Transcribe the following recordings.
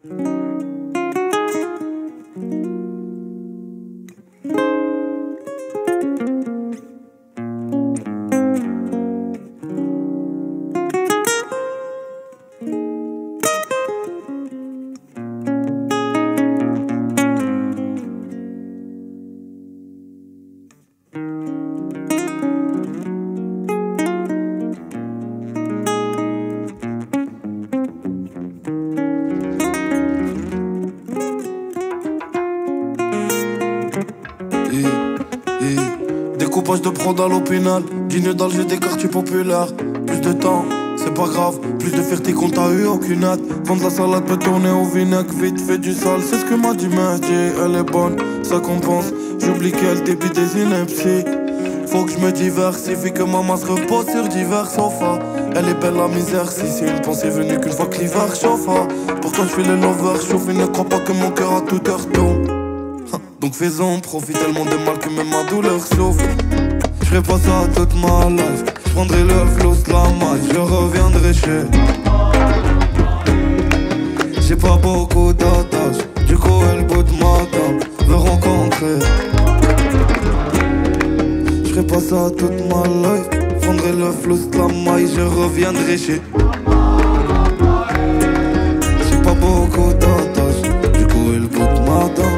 Découpage de prod à l'opinal, digne d'Alger des quartiers populaires. Plus de temps, c'est pas grave, plus de fierté qu'on t'a eu, aucune hâte. Vendre la salade peut tourner au vinaigre, vite fait du sale, c'est ce que m'a dit Mehdi. Elle est bonne, ça compense, j'oublie qu'elle débite des inepties. Faut que je me diversifie, que maman se repose sur divers sofas. Elle est belle la misère, si c'est une pensée venue qu'une fois que l'hiver chauffe. Pourtant je fais les lovers chauffés, ne crois pas que mon cœur à toute heure tourne. Donc fais-en, profite tellement de mal que même ma douleur souffre. J'ferai pas ça toute ma life, j'prendrai le flow la maille, je reviendrai chez. J'ai pas beaucoup d'attaches, du coup elle bout de ma table, veut rencontrer. J'ferai pas ça toute ma life, j'prendrai le flow la maille, je reviendrai chez. J'ai pas beaucoup d'attaches, du coup elle bout de ma table.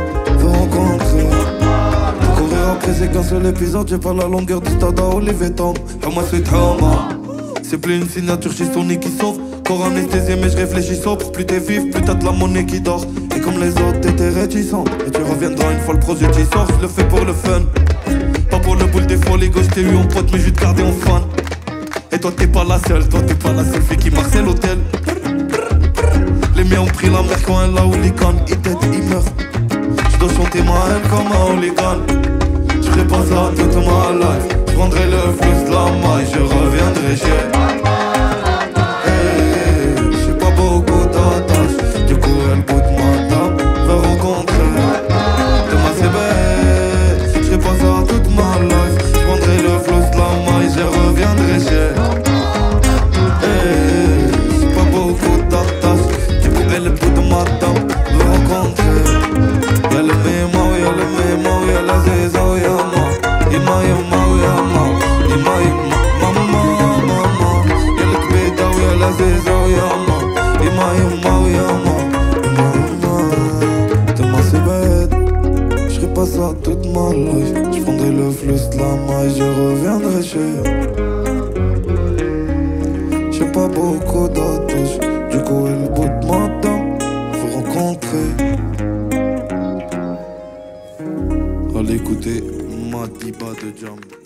Après c'est qu'un seul épisode, j'ai pas la longueur du stade à Olivier Tom. Hama sweet Hama, c'est plus une signature chez Sony qui sauve. Corps anesthésié mais je réfléchis sobre. Plus t'es vif, plus t'as de la monnaie qui dort. Et comme les autres t'étais réticent, et tu reviendras une fois le projet qui sort. Je le fais pour le fun, pas pour le boule des folies. Gauche t'ai eu en pote mais je vais te garder en fan. Et toi t'es pas la seule, toi t'es pas la seule fille qui marche l'hôtel. Les miens ont pris la mer quand elle a hooligan. Ils t'aident, ils meurent. Je dois chanter ma haine comme un hooligan. J'ferai pas ça toute ma life, j'prendrai le flux de la maille, je reviendrai chez. J'ai pas beaucoup d'attaches, du coup elle bout de ma table, veut rencontrer. Demain c'est bête, j'ferai pas ça toute ma life, j'prendrai le flux de la maille, je reviendrai chez. J'ai pas beaucoup d'attaches, du coup elle bout de ma table, veut rencontrer. Y'a le mémo, y'a le mémo, y'a la zézo. J'ferai pas ça toute ma life, j'prendrai le flux de la maille, je reviendrai chez. J'ai pas beaucoup d'attaches, du coup elle bout de ma dame, faut rencontrer. Allez écouter Madiba de Jam.